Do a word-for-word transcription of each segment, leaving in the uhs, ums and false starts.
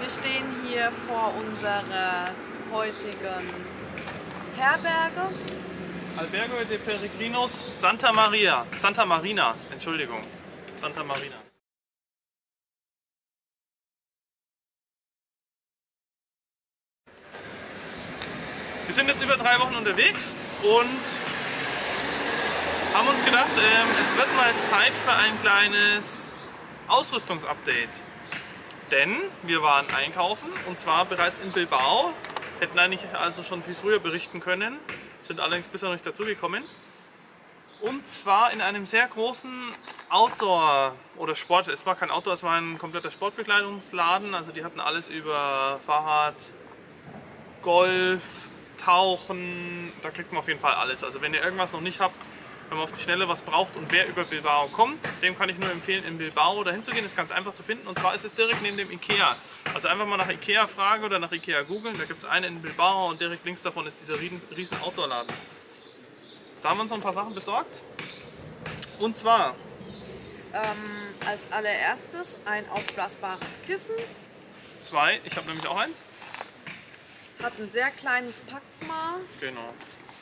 Wir stehen hier vor unserer heutigen Herberge. Albergo de Peregrinos Santa Maria. Santa Marina, Entschuldigung. Santa Marina. Wir sind jetzt über drei Wochen unterwegs und haben uns gedacht, ähm, es wird mal Zeit für ein kleines Ausrüstungsupdate. Denn wir waren einkaufen und zwar bereits in Bilbao. Hätten eigentlich also schon viel früher berichten können, sind allerdings bisher noch nicht dazugekommen. Und zwar in einem sehr großen Outdoor- oder Sport, es war kein Outdoor, es war ein kompletter Sportbekleidungsladen. Also die hatten alles über Fahrrad, Golf, Tauchen, da kriegt man auf jeden Fall alles. Also wenn ihr irgendwas noch nicht habt, wenn man auf die Schnelle was braucht und wer über Bilbao kommt, dem kann ich nur empfehlen, in Bilbao dahin zu gehen. Das ist ganz einfach zu finden und zwar ist es direkt neben dem Ikea. Also einfach mal nach Ikea fragen oder nach Ikea googeln. Da gibt es einen in Bilbao und direkt links davon ist dieser riesen Outdoor-Laden. Da haben wir uns noch ein paar Sachen besorgt. Und zwar Ähm, als allererstes ein aufblasbares Kissen. zwei, ich habe nämlich auch eins. Hat ein sehr kleines Packmaß. Genau.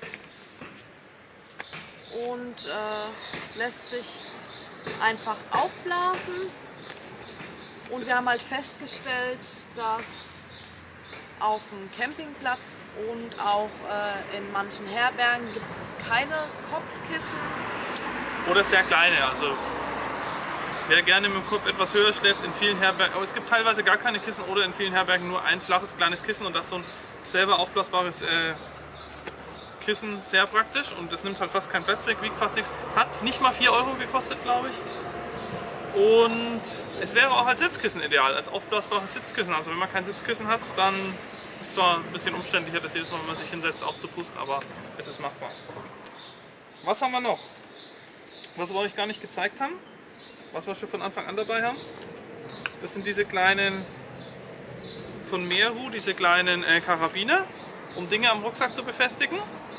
Und äh, lässt sich einfach aufblasen. Und wir haben halt festgestellt, dass auf dem Campingplatz und auch äh, in manchen Herbergen gibt es keine Kopfkissen. Oder sehr kleine, also wer gerne mit dem Kopf etwas höher schläft, in vielen Herbergen, aber es gibt teilweise gar keine Kissen oder in vielen Herbergen nur ein flaches kleines Kissen und das so ein selber aufblasbares äh, Kissen, sehr praktisch und es nimmt halt fast keinen Platz weg, wiegt fast nichts, hat nicht mal vier Euro gekostet, glaube ich. Und es wäre auch als Sitzkissen ideal, als aufblasbares Sitzkissen. Also wenn man kein Sitzkissen hat, dann ist es zwar ein bisschen umständlicher, das jedes Mal, wenn man sich hinsetzt, aufzupusten, aber es ist machbar. Was haben wir noch? Was wir euch gar nicht gezeigt haben, was wir schon von Anfang an dabei haben, das sind diese kleinen von Meru, diese kleinen äh, Karabiner, um Dinge am Rucksack zu befestigen.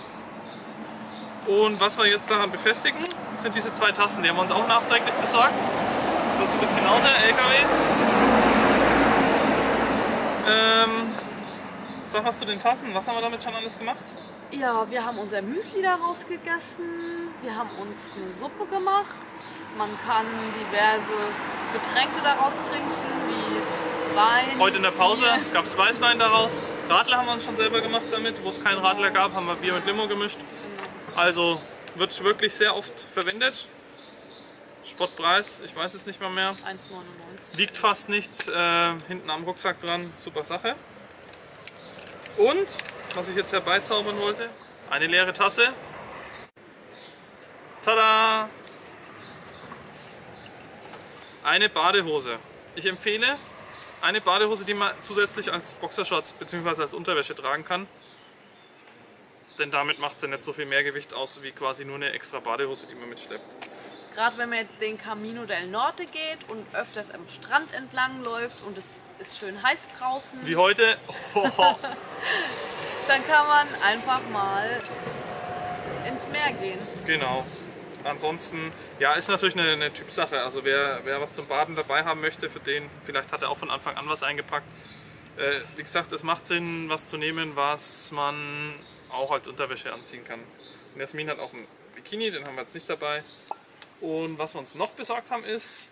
Und was wir jetzt daran befestigen, sind diese zwei Tassen, die haben wir uns auch nachträglich besorgt. Das wird so ein bisschen lauter, L K W. Ähm, sag was zu den Tassen, was haben wir damit schon alles gemacht? Ja, wir haben unser Müsli daraus gegessen, wir haben uns eine Suppe gemacht, man kann diverse Getränke daraus trinken, wie Wein. Heute in der Pause Bier. gab es Weißwein daraus. Radler haben wir uns schon selber gemacht damit, wo es keinen Radler gab, haben wir Bier mit Limo gemischt. Also wird wirklich sehr oft verwendet. Spottpreis, ich weiß es nicht mal mehr. eins neunundneunzig. Liegt fast nichts, äh, hinten am Rucksack dran, super Sache. Und, was ich jetzt herbeizaubern wollte, eine leere Tasse. Tada! Eine Badehose. Ich empfehle eine Badehose, die man zusätzlich als Boxershorts bzw. als Unterwäsche tragen kann. Denn damit macht sie nicht so viel Mehrgewicht aus wie quasi nur eine extra Badehose, die man mitschleppt. Gerade wenn man jetzt den Camino del Norte geht und öfters am Strand entlang läuft und es ist schön heiß draußen, Wie heute. Oh. dann kann man einfach mal ins Meer gehen. Genau. Ansonsten, ja, ist natürlich eine, eine Typsache. Also wer, wer was zum Baden dabei haben möchte, für den, vielleicht hat er auch von Anfang an was eingepackt. Äh, wie gesagt, es macht Sinn, was zu nehmen, was man auch als Unterwäsche anziehen kann. Und Jasmin hat auch ein Bikini, den haben wir jetzt nicht dabei. Und was wir uns noch besorgt haben ist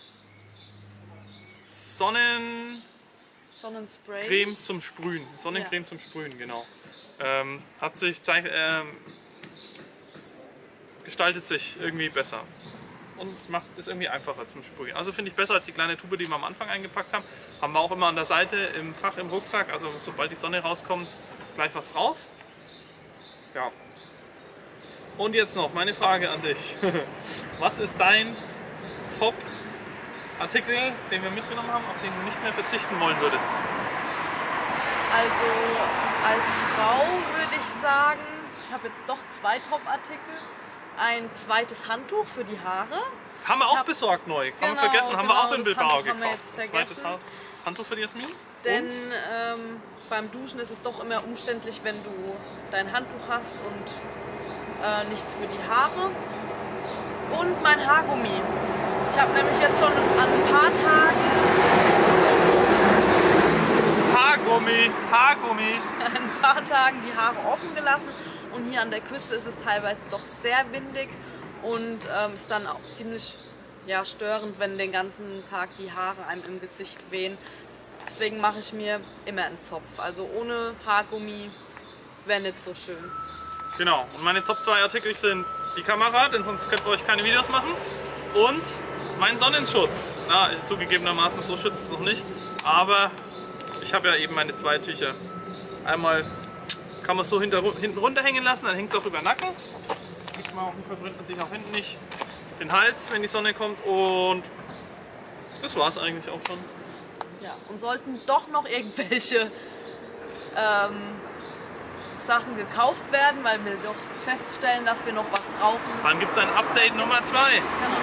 Sonnencreme Sonnenspray. zum Sprühen. Sonnencreme Ja. zum Sprühen, genau. Ähm, hat sich zeig, ähm, gestaltet sich irgendwie besser und macht ist irgendwie einfacher zum Sprühen. Also finde ich besser als die kleine Tube, die wir am Anfang eingepackt haben. Haben wir auch immer an der Seite im Fach im Rucksack. Also sobald die Sonne rauskommt, gleich was drauf. Ja. Und jetzt noch meine Frage an dich. Was ist dein Top-Artikel, den wir mitgenommen haben, auf den du nicht mehr verzichten wollen würdest? Also als Frau würde ich sagen, ich habe jetzt doch zwei Top-Artikel. Ein zweites Handtuch für die Haare. Haben wir auch hab, besorgt neu. Haben genau, wir vergessen. Haben genau, wir auch in das Bilbao Handtuch haben wir gekauft. jetzt Ein vergessen. zweites Handtuch für die Jasmin. Denn ähm, beim Duschen ist es doch immer umständlich, wenn du dein Handtuch hast und äh, nichts für die Haare. Und mein Haargummi. Ich habe nämlich jetzt schon an ein paar Tagen Haargummi, Haargummi. ein paar Tagen die Haare offen gelassen und hier an der Küste ist es teilweise doch sehr windig und ähm, ist dann auch ziemlich ja, störend, wenn den ganzen Tag die Haare einem im Gesicht wehen. Deswegen mache ich mir immer einen Zopf. Also ohne Haargummi wäre nicht so schön. Genau, und meine Top zwei Artikel sind die Kamera, denn sonst könnt ihr euch keine Videos machen, und mein Sonnenschutz. Na, zugegebenermaßen so schützt es noch nicht, aber ich habe ja eben meine zwei Tücher. Einmal kann man es so hinter, hinten runterhängen lassen, dann hängt es auch über den Nacken. Sieht man auch, verbrennt man sich auch hinten nicht den Hals, wenn die Sonne kommt, und das war es eigentlich auch schon. Ja, und sollten doch noch irgendwelche ähm, Sachen gekauft werden, weil wir doch feststellen, dass wir noch was brauchen. Dann gibt es ein Update Nummer zwei. Genau.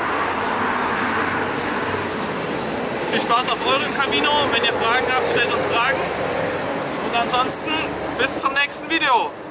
Viel Spaß auf eurem Camino. Wenn ihr Fragen habt, stellt uns Fragen. Und ansonsten bis zum nächsten Video.